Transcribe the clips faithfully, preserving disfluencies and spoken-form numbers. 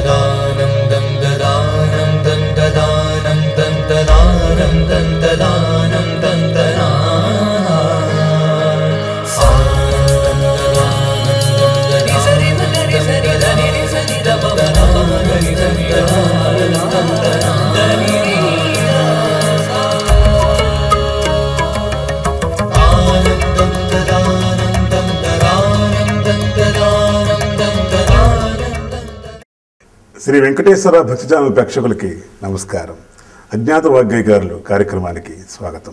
ददानं दं ददानं दं ददानं दं ददानं दं ददानं दं శ్రీ వెంకటేశ్వర భక్తి ఛానల్ ప్రేక్షకులకి నమస్కారం. అజ్ఞాత వాగ్గేయకారులు కార్యక్రమానికి స్వాగతం.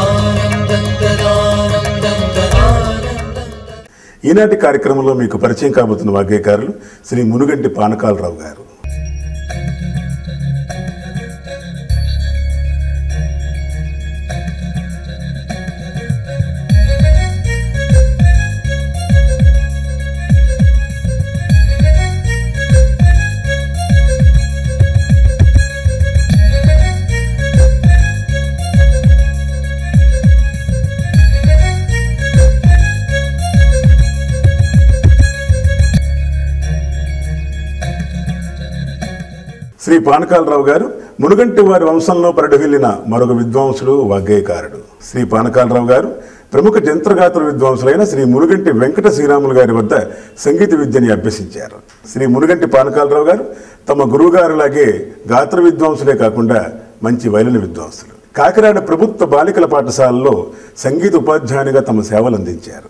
ఈనాటి కార్యక్రమంలో మీకు పరిచయం కాబోతున్న వాగ్గేయకారులు శ్రీ మునుగంటి పానకాలరావు గారు. శ్రీ పానకాలరావు గారు మునుగంటి వారి వంశంలో పరిఢవిల్లిన మరొక విద్వాంసుడు వాగ్గేయకారుడు. శ్రీ పానకాలరావు గారు ప్రముఖ జంత్రగాత్ర విద్వాంసులైన శ్రీ మునుగంటి వెంకట శ్రీరాములు గారి వద్ద సంగీత విద్యని అభ్యసించారు. శ్రీ మునుగంటి పానకాలరావు గారు తమ గురువుగారులాగే గాత్ర విద్వాంసులే కాకుండా మంచి వైలిన్ విద్వాంసులు. కాకినాడ ప్రభుత్వ బాలికల పాఠశాలలో సంగీత ఉపాధ్యాయునిగా తమ సేవలు అందించారు.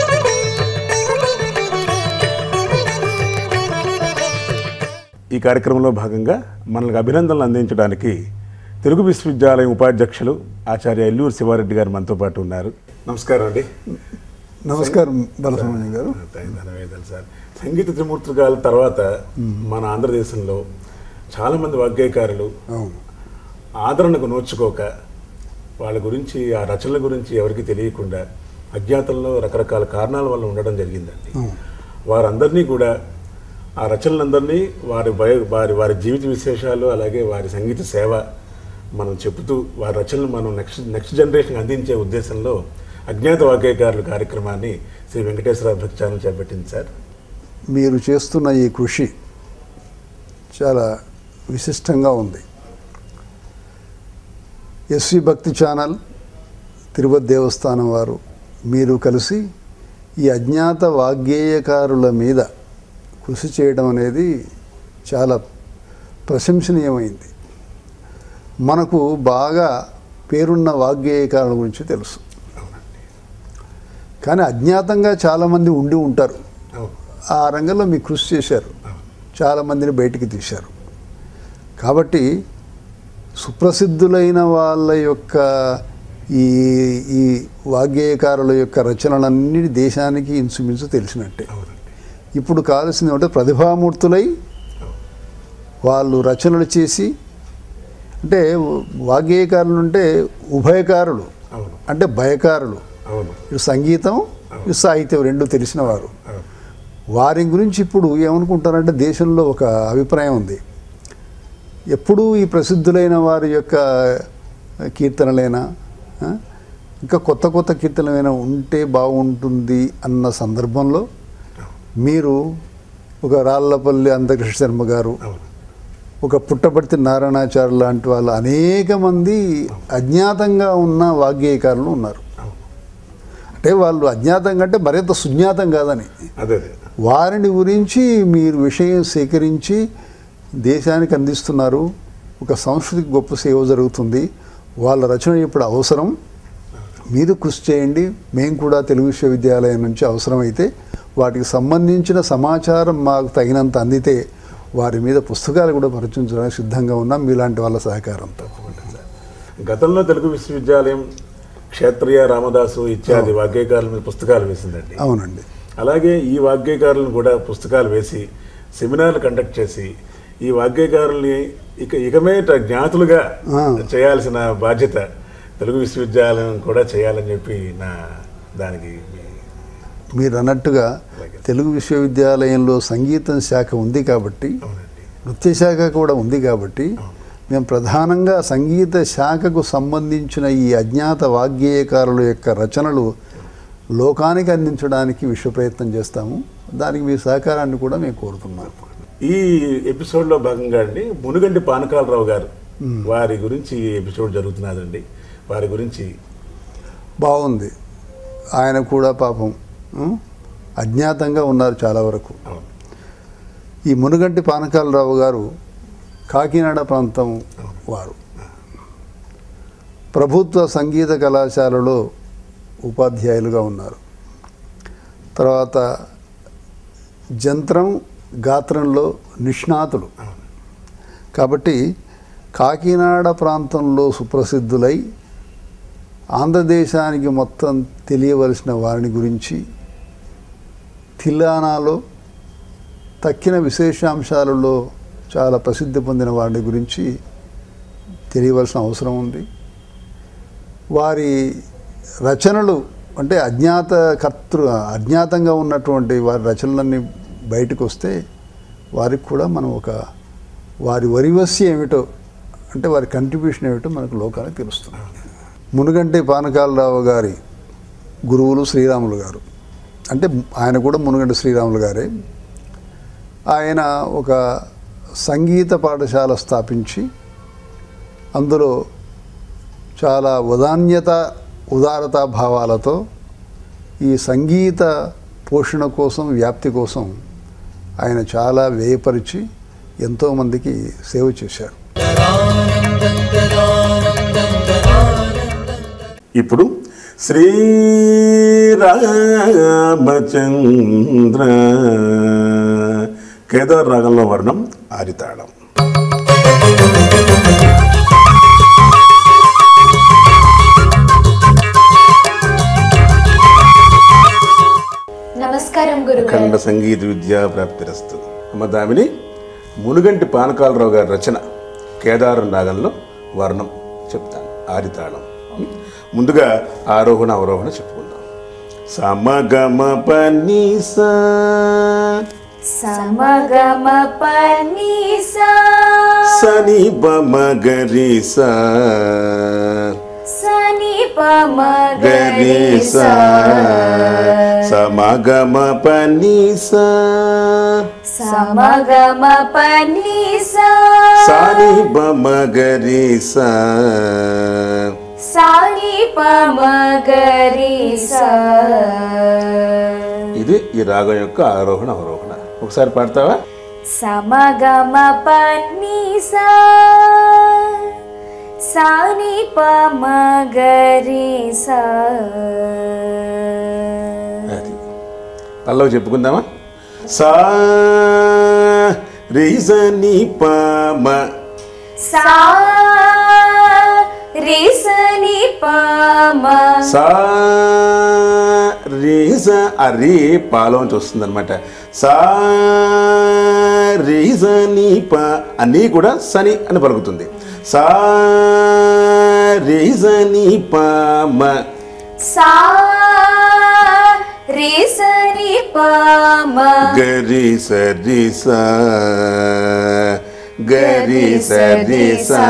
ఈ కార్యక్రమంలో భాగంగా మనకు అభినందనలు అందించడానికి తెలుగు విశ్వవిద్యాలయం ఉపాధ్యక్షులు ఆచార్య ఎల్లూరు శివారెడ్డి గారు మనతో పాటు ఉన్నారు. నమస్కారం అండి. నమస్కారం బాలసుబ్రహ్మణ్యం గారు. ధన్యవాదాలు సార్. సంగీత త్రిమూర్తుల తర్వాత మన ఆంధ్రదేశంలో చాలామంది వాగ్గేయకారులు ఆదరణకు నోచుకోక వాళ్ళ గురించి ఆ రచనల గురించి ఎవరికి తెలియకుండా అజ్ఞాతంలో రకరకాల కారణాల వల్ల ఉండడం జరిగిందండి. వారందరినీ కూడా ఆ రచనలందరినీ వారి బయ వారి వారి జీవిత విశేషాలు అలాగే వారి సంగీత సేవ మనం చెబుతూ వారి రచనలు మనం నెక్స్ట్ నెక్స్ట్ జనరేషన్ అందించే ఉద్దేశంలో అజ్ఞాత వాగ్గేయకారుల కార్యక్రమాన్ని శ్రీ వెంకటేశ్వర భక్తి ఛానల్ చేపట్టింది సార్. మీరు చేస్తున్న ఈ కృషి చాలా విశిష్టంగా ఉంది. ఎస్వి భక్తి ఛానల్, తిరుపతి దేవస్థానం వారు మీరు కలిసి ఈ అజ్ఞాత వాగ్గేయకారుల మీద కృషి చేయడం అనేది చాలా ప్రశంసనీయమైంది. మనకు బాగా పేరున్న వాగ్గేయకారుల గురించి తెలుసు, కానీ అజ్ఞాతంగా చాలామంది ఉండి ఉంటారు. ఆ రంగంలో మీరు కృషి చేశారు, చాలామందిని బయటికి తీశారు. కాబట్టి సుప్రసిద్ధులైన వాళ్ళ యొక్క ఈ ఈ వాగ్గేయకారుల యొక్క రచనలన్నీ దేశానికి ఇంచుమించు తెలిసినట్టే. ఇప్పుడు కావాల్సింది ఏమంటే ప్రతిభామూర్తులై వాళ్ళు రచనలు చేసి, అంటే వాగ్గేయకారులు అంటే ఉభయకారులు, అంటే భయకారులు, ఇటు సంగీతం ఇటు సాహిత్యం రెండు తెలిసిన వారు. వారి గురించి ఇప్పుడు ఏమనుకుంటారంటే దేశంలో ఒక అభిప్రాయం ఉంది, ఎప్పుడూ ఈ ప్రసిద్ధులైన వారి యొక్క కీర్తనలైనా ఇంకా కొత్త కొత్త కీర్తనలైనా ఉంటే బాగుంటుంది అన్న సందర్భంలో మీరు ఒక రాళ్లపల్లి అందకృష్ణ శర్మ గారు, ఒక పుట్టపర్తి నారాయణాచార్య లాంటి వాళ్ళు అనేక మంది అజ్ఞాతంగా ఉన్న వాగ్గేయకారులు ఉన్నారు. అంటే వాళ్ళు అజ్ఞాతంగా అంటే మరింత సుజ్ఞాతం కాదని, వారిని గురించి మీరు విషయం సేకరించి దేశానికి అందిస్తున్నారు. ఒక సంస్కృతికి గొప్ప సేవ జరుగుతుంది. వాళ్ళ రచన ఇప్పుడు అవసరం, మీరు కృషి చేయండి. మేము కూడా తెలుగు విశ్వవిద్యాలయం నుంచి అవసరమైతే వాటికి సంబంధించిన సమాచారం మాకు తగినంత అందితే వారి మీద పుస్తకాలు కూడా పరిచయించడానికి సిద్ధంగా ఉన్నాం, మీలాంటి వాళ్ళ సహకారంతో. గతంలో తెలుగు విశ్వవిద్యాలయం క్షేత్రీయ రామదాసు ఇత్యాది వాగ్గేయకారుల మీద పుస్తకాలు వేసిందండి. అవునండి. అలాగే ఈ వాగ్గేయకారులను కూడా పుస్తకాలు వేసి సెమినార్లు కండక్ట్ చేసి ఈ వాగ్గేయకారుల్ని ఇక ఇకమే జ్ఞాతులుగా చేయాల్సిన బాధ్యత తెలుగు విశ్వవిద్యాలయం కూడా చేయాలని చెప్పి నా దానికి మీరు అన్నట్టుగా తెలుగు విశ్వవిద్యాలయంలో సంగీతం శాఖ ఉంది కాబట్టి, నృత్య శాఖ కూడా ఉంది కాబట్టి, మేము ప్రధానంగా సంగీత శాఖకు సంబంధించిన ఈ అజ్ఞాత వాగ్గేయకారుల యొక్క రచనలు లోకానికి అందించడానికి విశ్వ ప్రయత్నం చేస్తాము. దానికి మీ సహకారాన్ని కూడా మేము కోరుతున్నాము. ఈ ఎపిసోడ్లో భాగంగా అండి మునుగంటి పానకాలరావు గారు వారి గురించి ఎపిసోడ్ జరుగుతున్నదండి. వారి గురించి బాగుంది. ఆయన కూడా పాపం ఉం, అజ్ఞాతంగా ఉన్నారు చాలా వరకు. అవును. ఈ మునుగంటి పానకాలరావు గారు కాకినాడ ప్రాంతం వారు. ప్రభుత్వ సంగీత కళాశాలలో ఉపాధ్యాయులుగా ఉన్నారు. తర్వాత జంత్రం గాత్రంలో నిష్ణాతులు. కాబట్టి కాకినాడ ప్రాంతంలో సుప్రసిద్ధులై ఆంధ్రదేశానికి మొత్తం తెలియవలసిన వారిని గురించి తిల్లానాలో తక్కిన విశేషాంశాలలో చాలా ప్రసిద్ధి పొందిన వారిని గురించి తెలియవలసిన అవసరం ఉంది. వారి రచనలు అంటే అజ్ఞాత కర్తృ అజ్ఞాతంగా ఉన్నటువంటి వారి రచనలన్నీ బయటకు వస్తే వారికి కూడా మనం ఒక వారి వరివస్య ఏమిటో అంటే వారి కంట్రిబ్యూషన్ ఏమిటో మనకు లోకానికి తెలుస్తుంది. మునుగంటి పానకాలరావు గారి గురువులు శ్రీరాములు గారు. అంటే ఆయన కూడా మునుగంటి శ్రీరాములు గారే. ఆయన ఒక సంగీత పాఠశాల స్థాపించి అందులో చాలా ఉదాన్యత ఉదారతా భావాలతో ఈ సంగీత పోషణ కోసం వ్యాప్తి కోసం ఆయన చాలా వ్యయపరిచి ఎంతోమందికి సేవ చేశారు. ఇప్పుడు శ్రీరామచంద్ర కేదార్ రాగంలో వర్ణం ఆరితాళం. నమస్కారం గురుగారు. ఖండ సంగీత విద్యా ప్రాప్తిరస్తు. అమ్మ దామిని, మునుగంటి పానకాలరావు గారి రచన కేదారం రాగంలో వర్ణం చెప్తాను, ఆరితాళం. ముందుగా ఆరోహణ అవరోహణ చెప్పుకుందాం. సమగమ పనీస సమగమ పనీస సని బమ గరిస సని పమ గరిస సమగమ పనీస సమగమ పనీస సని బమ గరిస సాని పమ గరిస. ఇది ఈ రాగం యొక్క ఆరోహణ అవరోహణ. ఒకసారి పాడతావా? సమగమ పనీస సాని పమ గరిస. అది పల్లవి చెప్పుకుందామా? సా రీజని పమ సా రీసని పమ సా రీజ ఆ రీ పాలోంచి వస్తుంది అనమాట. సా రీజని ప అన్నీ కూడా సని అని పలుకుతుంది. సా రీజని పమ సా రీసని పమ గరి సరి సా గరి సరి సా.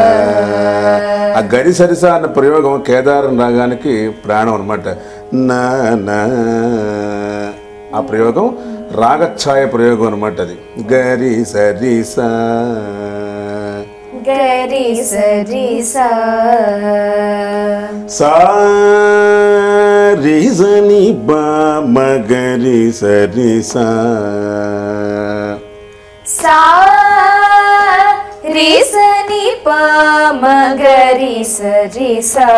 ఆ గరి సరిసా అన్న ప్రయోగం కేదారం రాగానికి ప్రాణం అనమాట. నా నా ఆ ప్రయోగం రాగఛాయ ప్రయోగం అనమాట. అది గరి సరిసా గరి సరి సా. సా రీజని బమ గరి సరిసా సా రీసని పమ గరి సరి సా.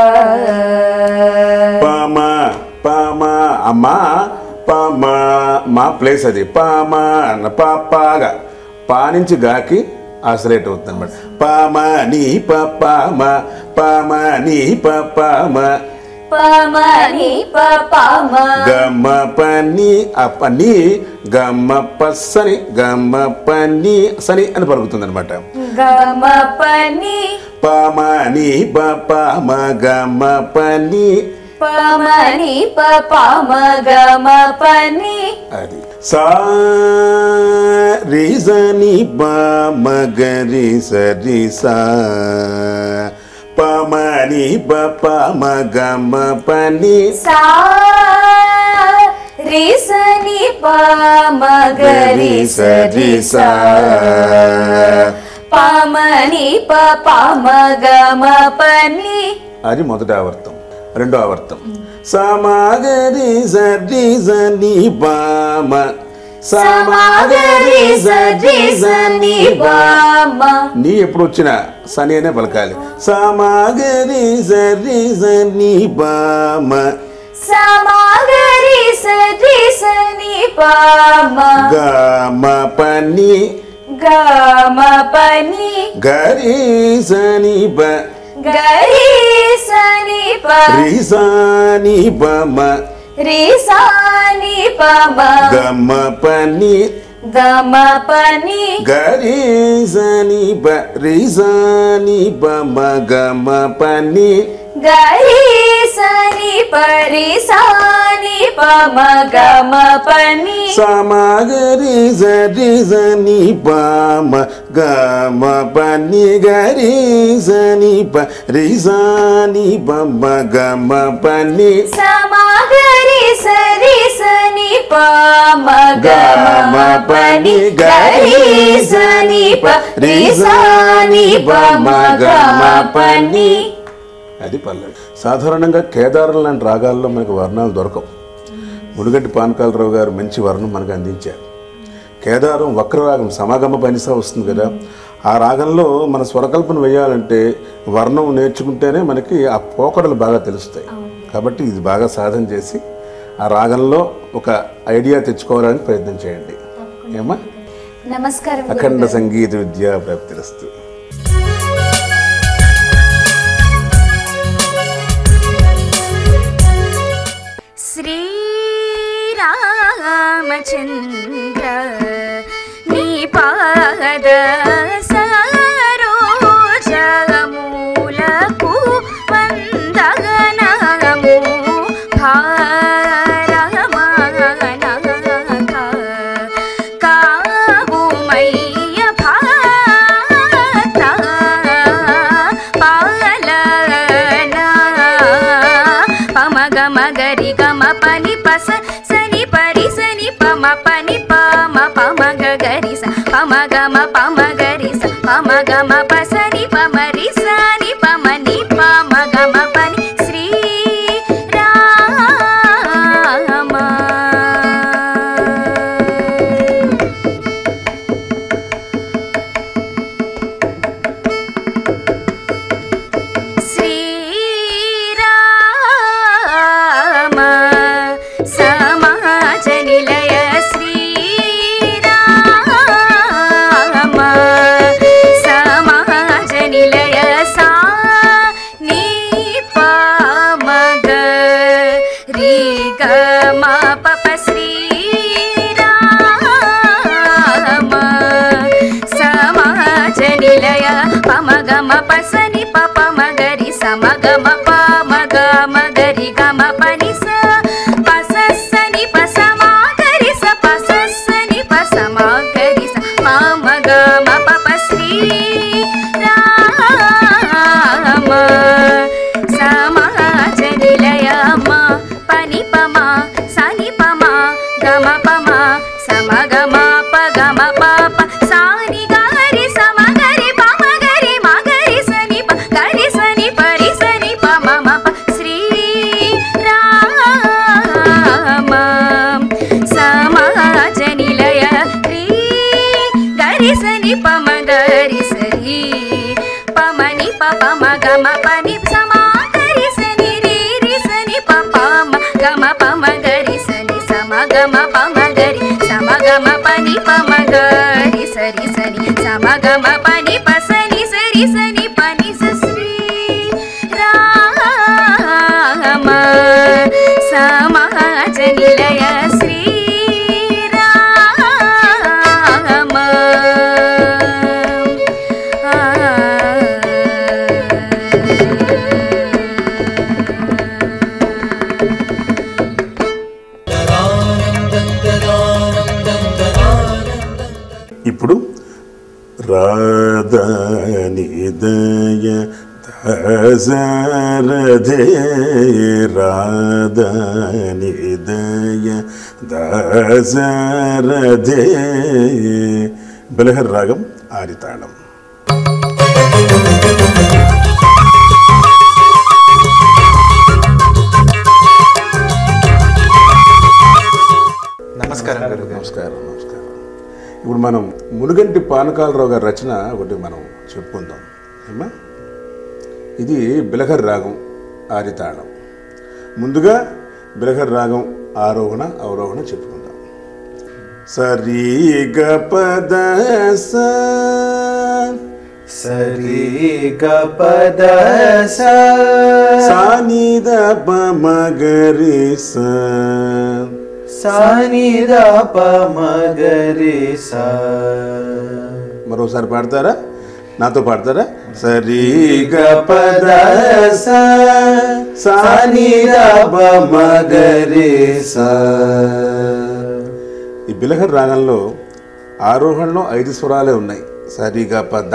పమ పమ అమ్మా పమ మా ప్లేస్ అది. పమ అన్న పాగా పా నుంచి గాకి ఆశ్రయేట్ అవుతుంది అనమాట. పమ నీ పమ పమ నీ పమ పమ ని పమ గమ పని అపని గమ పసని గమ పని సని అని పలుకుతుంది అనమాట. గమ పని పమ నీ పమ గమ పని పమ ని పమ గమ పని. అది సా రీజని బమ గరి సరి సా పమ ని పమ గమ పని సా రి సని పమ గరి సరి సా పమని ప పమ గమ పని. అది మొదటి ఆవర్తం. రెండో ఆవర్తం సమగరి సరి సని పమ సమగరి సరి సని పమ. నీ ఎప్పుడు వచ్చినా సని అనే పలకాలి. సమగరి సరి సని పమ సమగరి సరి సని పమ గమ పని గమ పని గరి సని ప గరి సని ప రి సని పమ రి సని పమ గమ పని గమ పని గరి సని ప రి సని పమ గమ పని గరి సని పరి సని పమ గమ పని సమగరి సరి సని పమ గమ పని గరి సని ప రి సని పమ గమ పని సమగరి సరి సని పమ గమ పని గరి సని ప రి సని పమ గమ పని. అది పల్లవి. సాధారణంగా కేదారం లాంటి రాగాల్లో మనకు వర్ణాలు దొరకవు. మునుగంటి పానకాలరావు గారు మంచి వర్ణం మనకు అందించారు. కేదారం వక్రరాగం సమాగమ పనిసా వస్తుంది కదా, ఆ రాగంలో మన స్వరకల్పన వేయాలంటే వర్ణం నేర్చుకుంటేనే మనకి ఆ పోకడలు బాగా తెలుస్తాయి. కాబట్టి ఇది బాగా సాధన చేసి ఆ రాగంలో ఒక ఐడియా తెచ్చుకోవడానికి ప్రయత్నం చేయండి. ఏమా? నమస్కారం. అఖండ సంగీత విద్యా ప్రాప్తిరస్తు. శ్రీరామచంద్ర నీ పాద సరోజములకు వందనము భారమానక కావుమయ్య భాత పాలనా పమగ మగరి గమ పని పస సని పరి సని పమ పని పమ పమగ గరి స పమగమ పమగరి స పమగమ పసని పమరి సని పమని పమగమ పని శ్రీ రామ. శ్రీరామ సమాజ నిలయ శ్రీరామ సమాజ నిలయ సా నీ పమగ రి గమ పప శ్రీరామ సమాజ నిలయ పమగమ పసని పప మగరి సమగమ పమగ మగరి గమ పని స పసని పసమాగరి స పసని పసమాగరి స పమగమ పప శ్రీ రామ సమాజ నిలయ మ పని పమ సని పమ గమ పమ సమగమ పగమ పాప సాని గరి సమగరి పమగరి మగరి సని ప గరి సని పరి సని పమ ప శ్రీ రామ సమాజ నిలయ శ్రీ గరి సని పమ గరి సరి పమని పమ గమ పని సమాగరి సని రి రి సని పమ గమ పమ గరి సని సమగమ పమ గరి సమగమ పని పమ గరి సరి సని సమగమ పని పసని సరి సని పని స శ్రీ రామ సమాజ నిలయ శ్రీ రామ. ఇప్పుడు రాధనిదయ దశరథే రాధనిదయ దశరథే బిలహర్ రాగం ఆదితాళం. నమస్కారం గారు. నమస్కారం నమస్కారం ఇప్పుడు మనం మునుగంటి పానకాలరావు గారి రచన ఒకటి మనం చెప్పుకుందాం ఏమా. ఇది బిలహర్ రాగం ఆదితాళం. ముందుగా బిలహర్ రాగం ఆరోహణ అవరోహణ చెప్పుకుందాం. సరి గ పద స సరి గ పద స సా ని ద ప మ గ రి స సా ని ద ప మ గ రి స. మరోసారి పాడతారా? నాతో పాడతారా? సరి గ పద స సా ని ద ప మ గ రి స. ఈ బిలహర్ రాగంలో ఆరోహణలో ఐదు స్వరాలే ఉన్నాయి. సరి గ పద.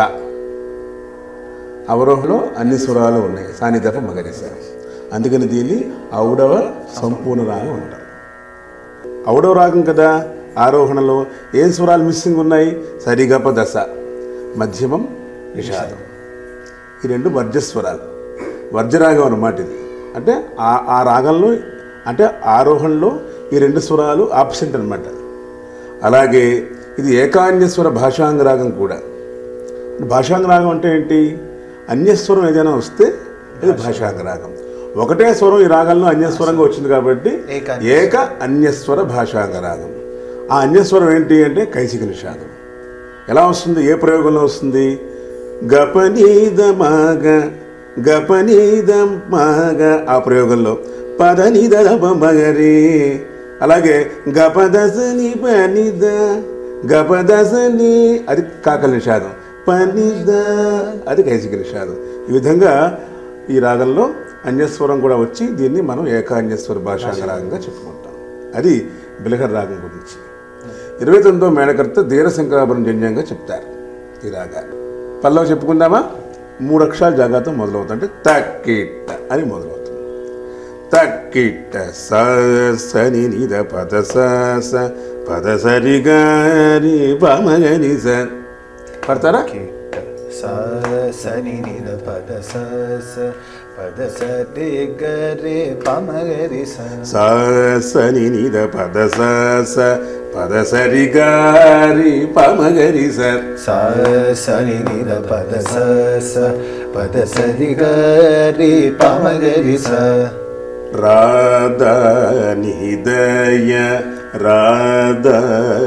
అవరోహణలో అన్ని స్వరాలు ఉన్నాయి. సాని దప మగరిస. అందుకని దీన్ని ఔడవ సంపూర్ణ రాగం అంటారు. ఔడవ రాగం కదా. ఆరోహణలో ఏం స్వరాలు మిస్సింగ్ ఉన్నాయి? సరి గ ప దశ, మధ్యమం, నిషాదం. ఈ రెండు వర్జస్వరాలు. వర్జరాగం అన్నమాట ఇది. అంటే ఆ ఆ రాగంలో అంటే ఆరోహణలో ఈ రెండు స్వరాలు ఆబ్సెంట్ అనమాట. అలాగే ఇది ఏకాన్యస్వర భాషాంగ రాగం కూడా. భాషాంగ రాగం అంటే ఏంటి? అన్యస్వరం ఏదైనా వస్తే ఇది భాషాంగ రాగం. ఒకటే స్వరం ఈ రాగంలో అన్యస్వరంగా వచ్చింది కాబట్టి ఏక అన్యస్వర భాషాంగ రాగం. ఆ అన్యస్వరం ఏంటి అంటే కైసిక నిషాదం. ఎలా వస్తుంది? ఏ ప్రయోగంలో వస్తుంది? గపనీద మాగ గపనీద మాగ ఆ ప్రయోగంలో పదనిద మగరి. అలాగే గపదసని పనిద గపదసని అది కాకల నిషాదం. పనిద అది కైసిక నిషాదం. ఈ విధంగా ఈ రాగంలో అన్యస్వరం కూడా వచ్చి దీన్ని మనం ఏకాన్యస్వర భాషాంగ రాగంగా చెప్పుకుంటాం. అది బిలహర్ రాగం గురించి. ఇరవై తొమ్మిదో మేళకర్త ధీరశంకరాభరణ జన్యంగా చెప్తారు ఈ రాగాన్ని. పల్లవి చెప్పుకుందామా? మూడు అక్షరాలు జాగ్రత్త మొదలవుతుంటే తక్కిట్ట అని మొదలవుతుంది. తక్కిట్ట స సని నిద పద స పద సరి గారి పమగని స. పడతారా? స సని నిద పద స పద సరి గ రి ప మ గ రి స. స సని నిద పద స పద సరి గారి ప మ గ రి స. స సని నిద పద స పద సరి గ రి ప మ గ రి స. రాధా నిదయ రాధా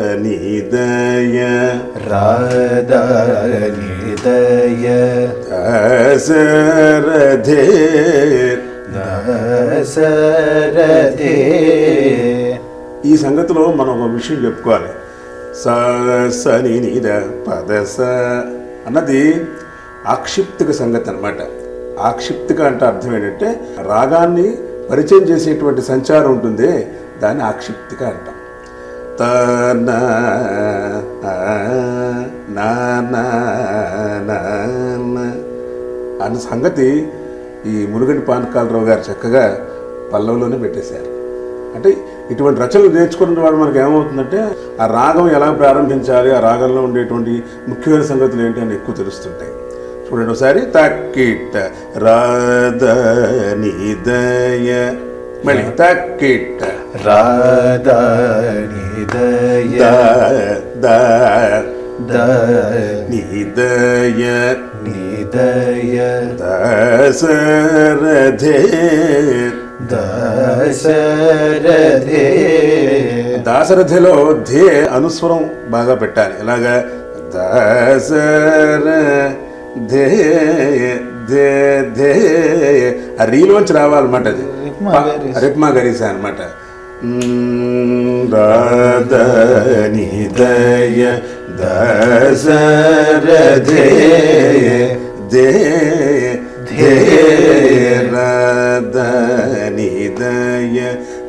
నిదయ రాధా నిదయ దశరథే దశరథే. ఈ సంగతిలో మనం ఒక విషయం చెప్పుకోవాలి. స సని నిద పద స అన్నది ఆక్షిప్తిక సంగతి అన్నమాట. ఆక్షిప్తిక అంటే అర్థం ఏంటంటే రాగాన్ని పరిచయం చేసేటువంటి సంచారం ఉంటుంది, దాన్ని ఆక్షిప్తిక అంటాం. త నా అన్న సంగతి ఈ మునుగంటి పానకాలరావు గారు చక్కగా పల్లవిలోనే పెట్టేశారు. అంటే ఇటువంటి రచనలు నేర్చుకున్న వాడు మనకు ఏమవుతుందంటే ఆ రాగం ఎలా ప్రారంభించాలి, ఆ రాగంలో ఉండేటువంటి ముఖ్యమైన సంగతులు ఏంటి అని ఎక్కువ తెలుస్తుంటాయి. చూడండి ఒకసారి. తక్కిట్ట రాధా నిదయ మళ్ళీ తక్కిట్ట రాధా నిదయ ద ద నిదయ నిదయ దశరథే దశరథే. దాశరథిలో ధే అనుస్వరం బాగా పెట్టాలి. ఎలాగా? దశర ధే ధే ధే ఆ రీలోంచి రావాలన్నమాట. అది రిప్మా గరీసా అనమాట. రాధా నిదయ దశరథే దే ధే రాధా నిదయ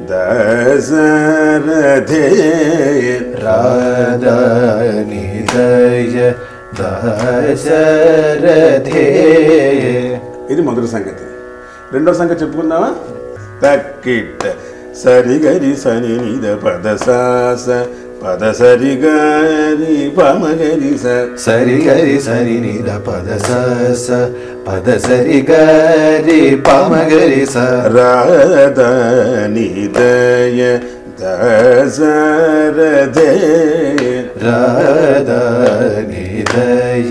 దశరథే రాధా నిదయ దశరథే. ఇది మొదటి సంగతి. రెండో సంగతి చెప్పుకుందామా? తక్కిట్ట సరి గరి సని నిద పద సాస పద సరి గరి పమ గరి స సరి గరి సరి నిద పద స పద సరి గరి పమ గరి స రాధ నిదయ దశరథే రాధ నిదయ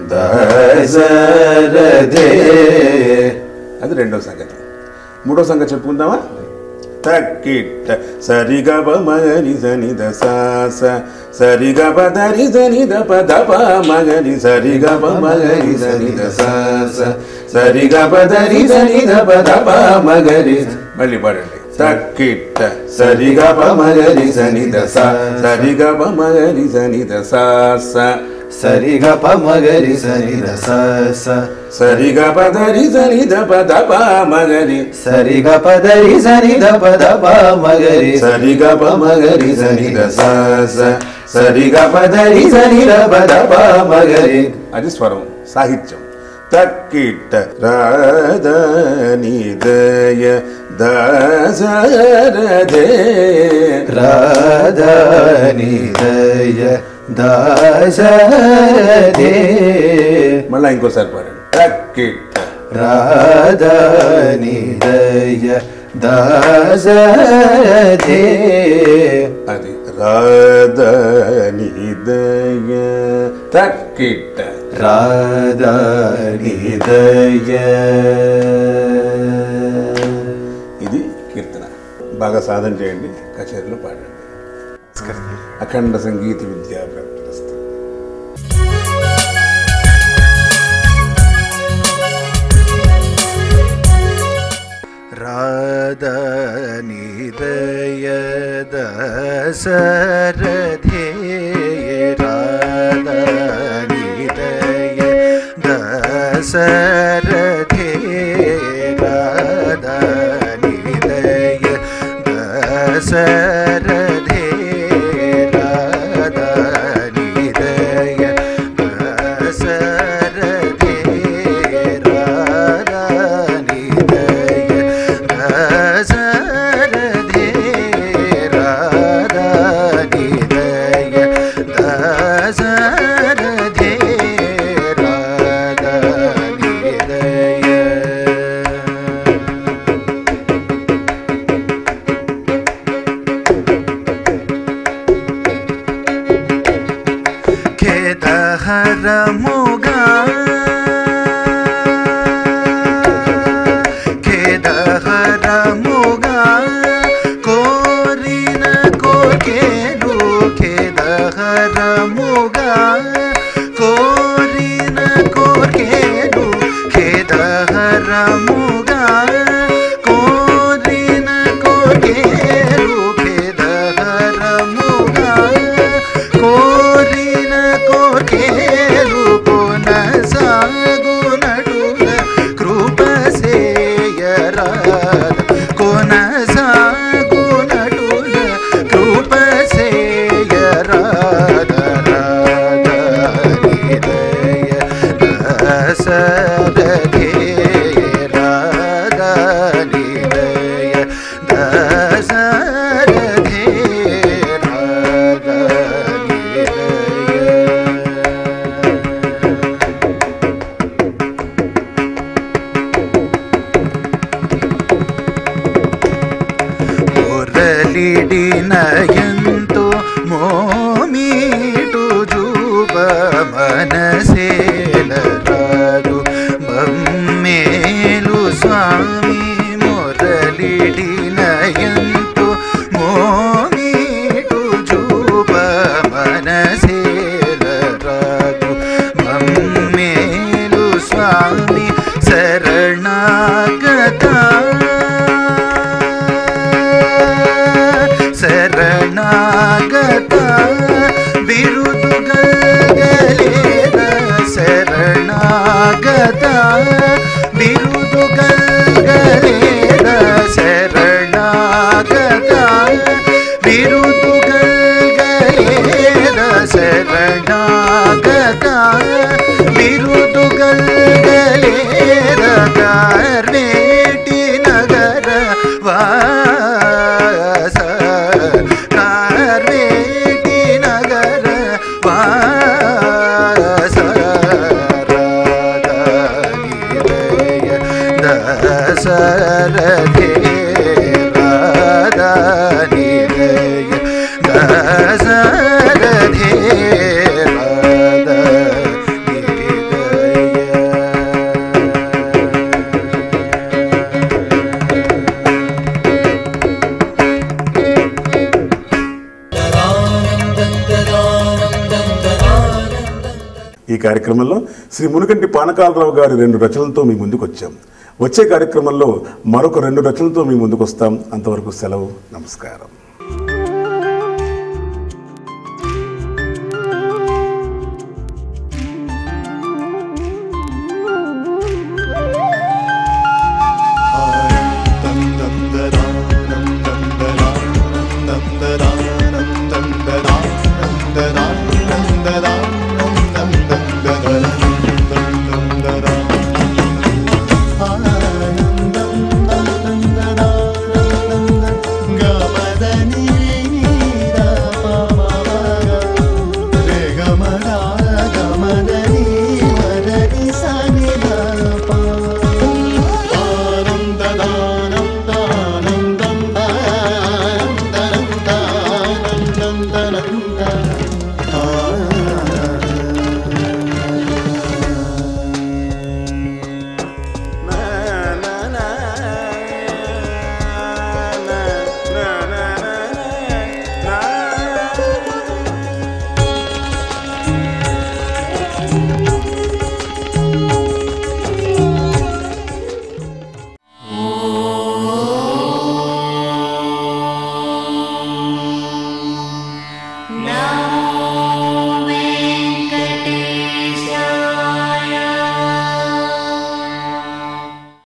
దశరథే. అది రెండో సంగతి. మూడో సంగతి చెప్పుకుందామా? తక్కిట్ట సరిగ మగరి సని ద సాస సరిగ పదరి సని ద పద ప మగరి సరిగ మగరి సని ద సాస సరిగ పదరి సని ద పద ప మగరి. మళ్ళీ పాడండి. తక్కిట్ట సరిగ మగరి సని ద సా సరిగ మగరి సని ద సాస సరిగ పమగరి సని ద స సరిగ పదరి సని ద పద ప మగరి సరిగ పదరి సని ద పద ప మగరి సరిగ మగరి సని ద సాస సరిగ పదరి సని ద పద ప మగరి. అది స్వరం, సాహిత్యం. తక్కిట్ట రాధ నిదయ దశరథే రాధ నిదయ దశరథే. మళ్ళా ఇంకోసారి పాడండి. తక్కిట్ట రాధ నిదయ దశరథే. అది రాధ నిదయ తక్కిట్ట రాధ నిదయ. ఇది కీర్తన. బాగా సాధన చేయండి, కచేరీలో పాడండి. అఖండ సంగీత విద్యా ప్రాప్తిరస్తు. రాధ నిదయ దశరథే రాధ నిదయ దశరథే రాధ నిదయ దశరథే రాధ నిదయ దశరథే రాధ నిదయ దశరథే రాధ నిదయ దశరథే రాధ నిదయ. ఖేదహరముగా ఖేదహరముగా కోరిన కోర్కెలు ఖేదహరముగా కోరిన కోర్కెలు ఖేదహరముగా కోరిన కోర్కెలు ఖేదహరముగా కోరిన కోర్కెలు కొనసాగునటుల కృపసేయరాధ కొనసాగునటుల కృపసేయరాధ రాధ నిదయ దశరథే రాధ నిదయ దశరథే రాధ నిదయ. మురళిడినయంతో మోమీటు జూబ మనసేల రాదు మమ్మేలు స్వామి. మురళిడినయంతో మోమీటు జూబ మనసేల రాదు మమ్మేలు స్వామి. శరణాగత శరణాగత బిరుదుగలేద శరణాగత బిరుదుగలేద శరణాగత బిరుదుగలేద శరణాగత బిరుదుగలేద కార్వేటి నగర వా దశరథే రాధా నిలయ దశరథే రాధా ఈ కార్యక్రమంలో శ్రీ మునుగంటి పానకాలరావు గారి రెండు రచనలతో మీ ముందుకు వచ్చాం. వచ్చే కార్యక్రమంలో మరొక రెండు రచనలతో మీ ముందుకు వస్తాం. అంతవరకు సెలవు. నమస్కారం.